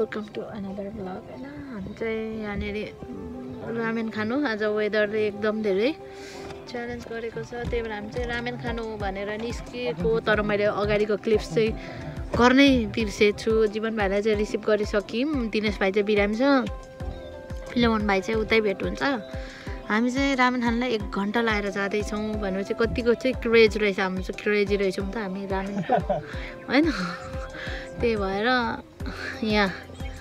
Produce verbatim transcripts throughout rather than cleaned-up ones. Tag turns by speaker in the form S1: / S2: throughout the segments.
S1: welcome to another vlog हैन हामी चाहिँ यहाँनिर रामेन खानु आज वेदरले एकदम धेरै च्यालेन्ज गरेको छ त्यही भएर हामी चाहिँ रामेन खानु भनेर निस्किएको तर मैले अगाडिको क्लिप्स चाहिँ गर्नै बिर्सेछु जीवन भाइलाई चाहिँ रिसिभ गरिसक्यौँ दिनेश भाइ चाहिँ बिरामी छ फिलोमन भाइ चाहिँ उतै भेट हुन्छ हामी चाहिँ रामेन खानलाई एक घन्टा लाएर जाँदैछौँ भनेपछि कतिको चाहिँ क्रेज रहेछ हामी चाहिँ क्रेजी रहेछौँ त हामी रामेनको होइन त्यही भएर यहाँ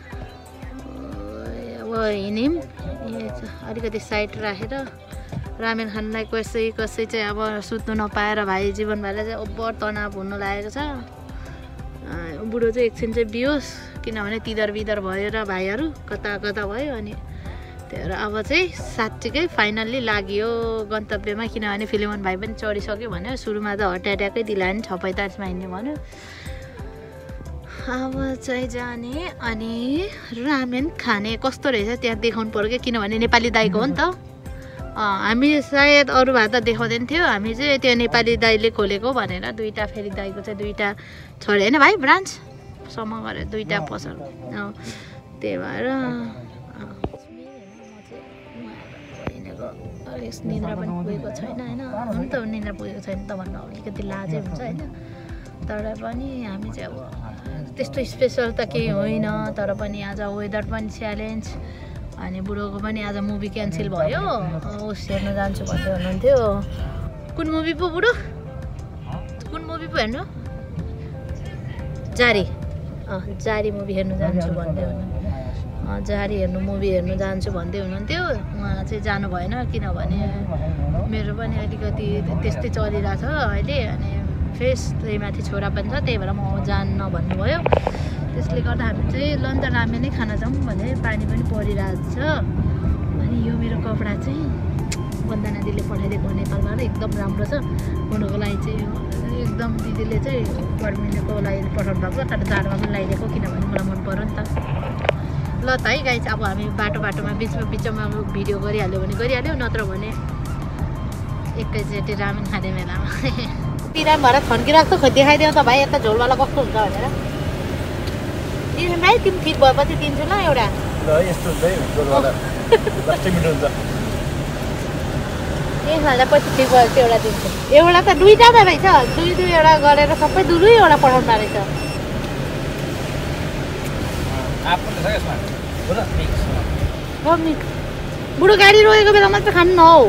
S1: हिँड्यौँ अलिकति साइड राखेर रामेन खानलाई कसै कसै चाहिँ अब सुत्नु नपाएर भाइ जीवन भाइलाई चाहिँ ओभर तनाव हुनु लागेको छ बुढो चाहिँ एकछिन चाहिँ बिहोस् किनभने तिदर बिदर भयो र भाइहरू कता कता भयो अनि त्यही भएर अब चाहिँ साँच्चीकै फाइनल्ली लाग्यो गन्तव्यमा किनभने फिलिमन भाइ पनि चढिसक्यो भन्यो सुरुमा त हट्याट्याकै दिलायो नि छ पैँतालिसमा हिँड्ने भन्यो अब चाहिँ जाने अनि रामेन खाने कस्तो रहेछ त्यहाँ देखाउनु पर्यो क्या किनभने नेपाली दाइको हो नि त हामी सायद अरू भए त देखाउँदैन थियो हामी चाहिँ त्यो नेपाली दाइले खोलेको भनेर दुईवटा फेरि दाइको चाहिँ दुईवटा छ अरे होइन भाइ ब्रान्चसम्म गरेर दुईवटा पसल त्यही भएर अलिक निन्द्रा पनि पुगेको छैन होइन हुन त निन्द्रा पुगेको छैन त भन्दा अलिकति लाजै हुन्छ होइन तर पनि हामी चाहिँ अब त्यस्तो स्पेसल त केही होइन तर पनि आज वेदर पनि च्यालेन्ज अनि बुढोको पनि आज मुभी क्यान्सल भयो उस हेर्नु जान्छु भन्दै हुनुहुन्थ्यो कुन मुभी पो बुढो कुन मुभी पो हेर्नु जारी अँ जारी मुभी हेर्नु जान्छु भन्दै हुनुहुन्थ्यो जारी हेर्नु मुभी हेर्नु जान्छु भन्दै हुनुहुन्थ्यो उहाँ चाहिँ जानु भएन किनभने मेरो पनि अलिकति त्यस्तै चलिरहेछ अहिले अनि फेस त्यही माथि छोरा पनि छ त्यही भएर म जान्न भन्नुभयो त्यसले गर्दा हामी चाहिँ लन त रामेनै खान जाउँ भने पानी पनि परिरहेको छ अनि यो मेरो कपडा चाहिँ वन्दना दिदीले पठाइदिएको नेपालबाट एकदम राम्रो छ हुनुको लागि चाहिँ एकदम दिदीले चाहिँ गर्मीको लागि पठाउनु भएको तर जाडोमा पनि लगाइदिएको किनभने मलाई मन पर्यो नि त ल त है गाइस अब हामी बाटो बाटोमा बिचमा बिचमा भिडियो गरिहाल्यो भने गरिहाल्यो नत्र भने एकैचोटि रामेन खाने बेलामा बिराम भएर थन्किरहेको खोइ देखाइदिउँ त भाइ यता झोलवाला कस्तो हुन्छ भनेर दिनु भाइ तिमी ठिक भएपछि दिन्छु ल एउटा एक खाल्दा पछि ठिक भएपछि एउटा दिन्छु एउटा त दुईवटा त रहेछ दुई दुईवटा गरेर सबै दुई दुईवटा पठाउनु रहेछ बुढो गाडी रोकेको बेलामा चाहिँ खानु न हौ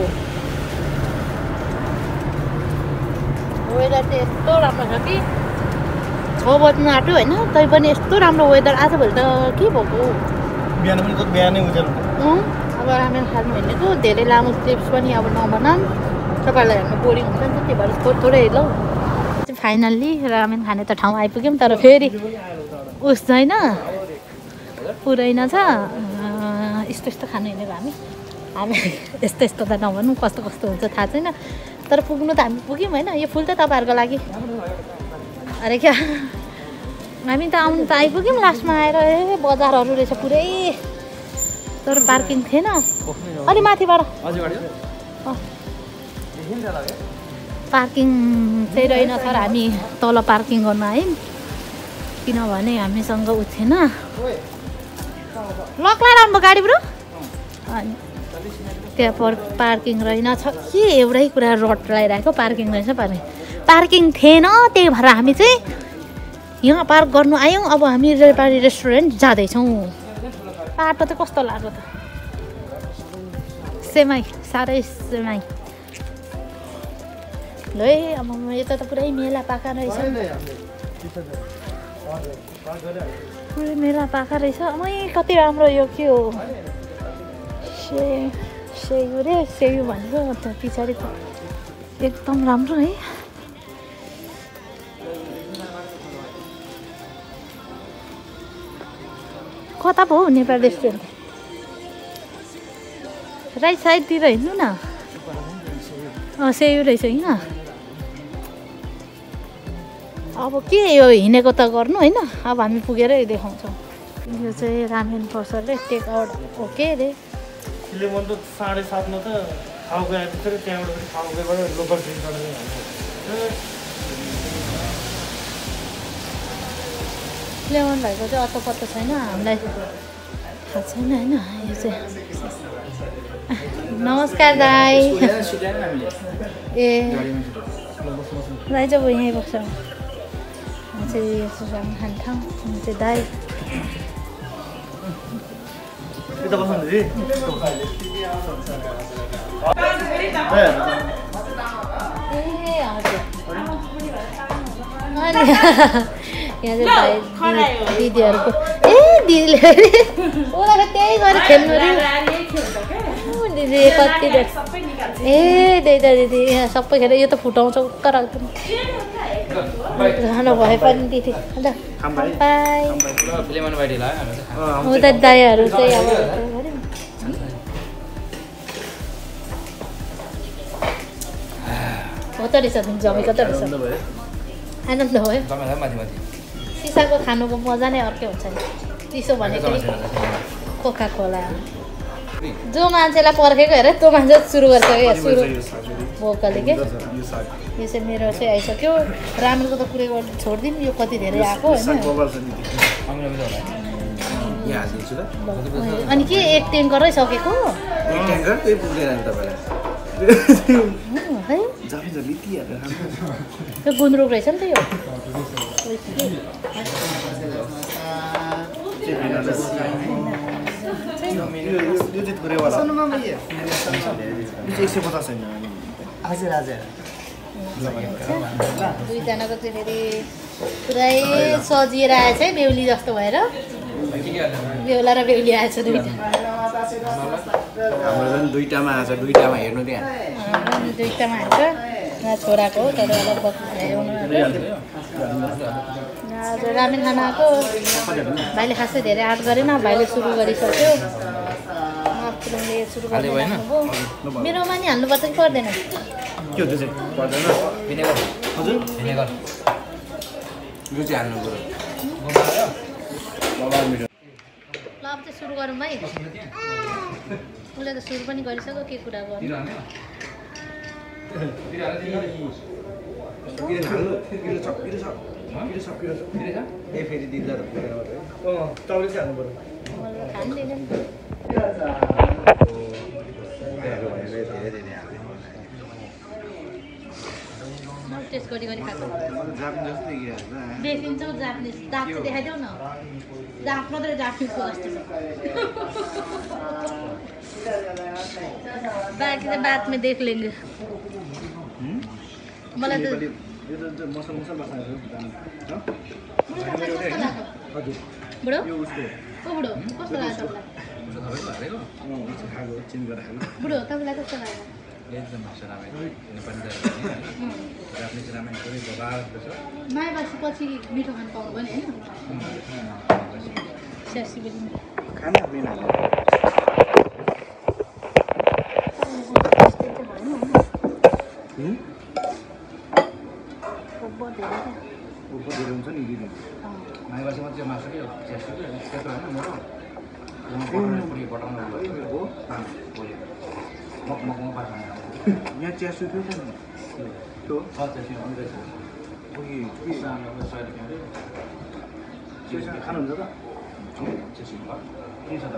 S1: वेदर चाहिँ यस्तो राम्रो छ कि छ बज्नु आँट्यो होइन तैपनि यस्तो राम्रो वेदर आजभोलि त के भएको
S2: बिहान पनि बिहानै उज्यालो
S1: अब रामेन खानु भनेको धेरै लामो स्टेप्स पनि अब नबनाऊँ तपाईँहरूलाई हेर्नु बोरिङ हुन्छ नि त त्यही भएर थोरै थोरै ल फाइनल्ली रामेन खाने त ठाउँ आइपुग्यौँ तर फेरि उस छैन पुरैन छ यस्तो यस्तो खानु हिँडेको हामी हामी यस्तो यस्तो त नभनौँ कस्तो कस्तो हुन्छ थाहा छैन तर पुग्नु त हामी पुग्यौँ होइन यो फुल त तपाईँहरूको लागि अरे क्या हामी त आउनु त आइपुग्यौँ लास्टमा आएर ए बजारहरू रहेछ पुरै तर पार्किङ थिएन अलि माथिबाट पार्किङ चाहिँ रहेन सर हामी तल पार्किङ गर्न आयौँ किनभने हामीसँग उ थिएन लक्ला राम्रो गाडी ब्रो अनि त्यहाँ पर पार्किङ रहेनछ के एउटै कुरा रड लगाइरहेको पार्किङ रहेछ पार्किङ पार्किङ थिएन त्यही भएर हामी चाहिँ यहाँ पार्क गर्नु आयौँ अब हामी रेलपारी रेस्टुरेन्ट जाँदैछौँ बाटो चाहिँ कस्तो लाग्यो त सेमाई साह्रै सेमाई ल है अब यता त पुरै मेला पाका रहेछ पुरै मेला पाका रहेछ अमै कति राम्रो यो के हो से सेयु रे सेयु भनेको पछाडि त एकदम राम्रो है कता पो हो नेपाल रेस्टुरेन्ट राइट साइडतिर हिँड्नु न अँ सेयु रहेछ होइन अब के यो हिँडेको त गर्नु होइन अब हामी पुगेरै देखाउँछौँ यो चाहिँ रामेन पसल रे टेक आउट ओके रे
S2: फिलिमन त साढे सातमा त खाउ गएको थियो त्यहाँबाट पनि खाउ गएबाट लोकल ट्रेन चढेर
S1: ल्याउनु भएको चाहिँ अत्तो पत्तो छैन हामीलाई थाहा छैन होइन यो चाहिँ नमस्कार दाई ए दाई चाहिँ अब यहीँ बस्छ चाहिँ यो चाहिँ खाने ठाउँ चाहिँ दाई ए हजुर अनि यहाँ चाहिँ भाइ दिदीहरूको ए दिदीले उसलाई त्यही गरेर खेल्नु अरे दिदी कति ए त्यही त दिदी यहाँ सबै खेर यो त फुटाउँछ उक्क राख्दैन खानु भए पनि दिदी उता दाईहरू चाहिँ अब कता रहेछ जमी कता रहेछ आनन्द भयो सिसाको खानुको मजा नै अर्कै हुन्छ नि चिसो भनेको कोका कोला जो मान्छेलाई पर्खेको हेर त्यो मान्छे सुरु गर्छ क्या सुरु भोकले के यो चाहिँ मेरो चाहिँ आइसक्यो राम्रोको त कुरै गर्नु छोडिदिउँ यो कति धेरै आएको होइन अनि के एक ट्याङ्करै सकेको त्यो गुन्द्रुक रहेछ नि त यो दुईजनाको चाहिँ फेरि पुरै सजिएर आएछ है बेहुली जस्तो भएर बेहुला र बेहुली आएछ दुईजना
S3: दुईटामा आएछ दुईटामा हेर्नु त्यहाँ
S1: दुईटामा आएछ यहाँ छोराको हो तर अलग हजुर रामेन खाना आएको भाइले खासै धेरै आँट गरेन भाइले सुरु गरिसक्यो सुरु गर्नु मेरोमा नि हाल्नुपर्छ कि पर्दैन ल अब चाहिँ सुरु गरौँ है उसले त सुरु पनि गरिसक्यो के कुरा गर्नु टेस्ट गरी गरी खाएको देखिन्छ जापानिज दाँत चाहिँ देखाइदेऊ न दाँत मात्रै जापानिजको जस्तो बाँकी चाहिँ बादमा देख लेंगे मलाई त बुढो ओ बुढो कस्तो लाग्छ बुढो तपाईँलाई कस्तो लाग्यो मायापछि पछि मिठो खानु पाउनु भयो नि
S3: मायापछि मात्रै मासु के त्यस्तो होइन मेरो यहाँ चिया सुत्यो छ नि त्यो छ चिया रहेछ खानुहुन्छ त के छ त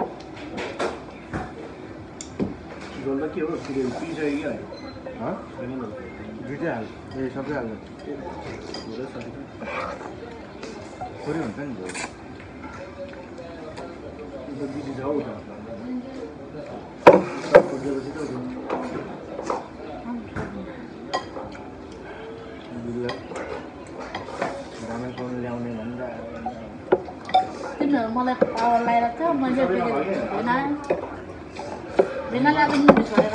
S3: झोल त के हो पिसक्यो कि अहिले दुइटै हाल्छ ए सबै हाल्छ थोरै हुन्छ नि झोल बिजी छ हौ रामेन पाउनु ल्याउने भन्दा
S1: तिमीहरू मलाई पावर लगाइरहेको छ मैले भेना भेना ल्याएको नि छोडेर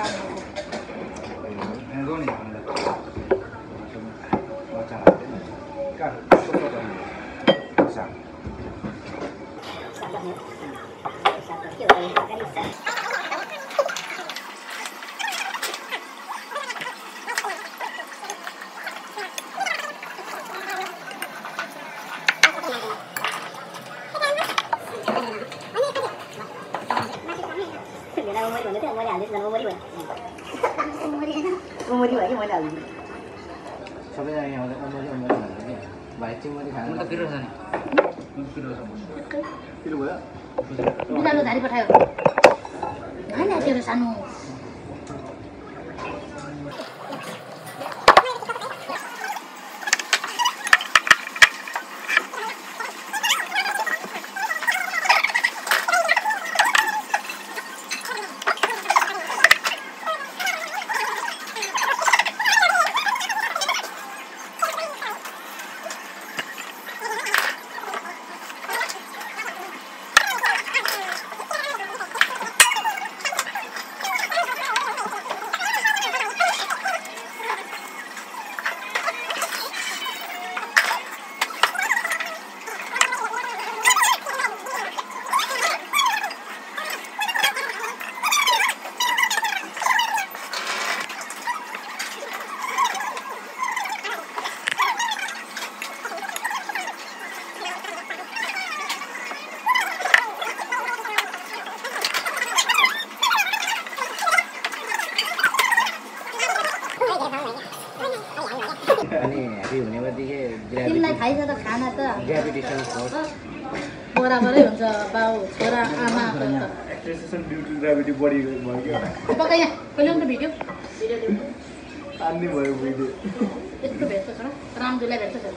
S3: सबैजना यहाँ आउँदा उमरी उमरी भन्छ कि भाइ चाहिँ मैले खानु त पिरो छ नि किन भयो
S1: बिरालो धारी पठायो होइन तेरो सानो
S3: अनि ह्यापी हुने बित्तिकै
S1: तिमीलाई थाहै छ त खाना त
S3: ग्राभिटेसन फोर्स
S1: बराबरै हुन्छ बाउ छोरा आमा
S3: एक्सेसन ड्यु टु ग्राभिटी बढी भयो क्या
S1: पक्का यहाँ कहिले पनि भिडियो भिडियो ल्याउनु
S3: तान्ने भयो भिडियो
S1: यस्तो भेट्छ छोरा रामजुलाई भेट्छ छोरा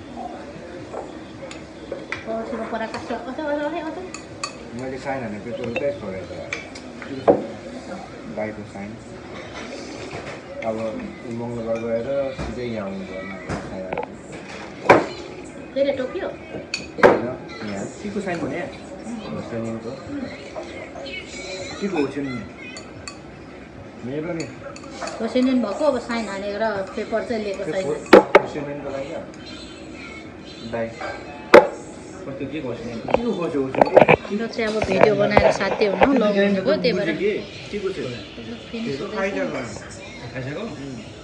S1: छिटो परा काट्छ अझ अझ अझ अझ
S3: मैले साइन हाने पेट्रोल उतै छोडेर बाइकको साइन अब मङ्गलबार गएर सिधै यहाँ आउनु
S1: फेरि टोकियो
S3: यहाँ केको साइन भने होसेनिनको केको होसेनिन मेरो नि
S1: होसेनिन भएको अब साइन हानेर पेपर चाहिँ लिएको साइन
S3: होसेनिनको लागि दाइ कस्तो के होसेनिन के खोज्यो होसेनिन
S1: यो चाहिँ अब भिडियो बनाएर साथी हुनु लगाउनुको त्यही भएर
S3: के को छ
S1: फिनिस
S3: खाइजा खाइजाको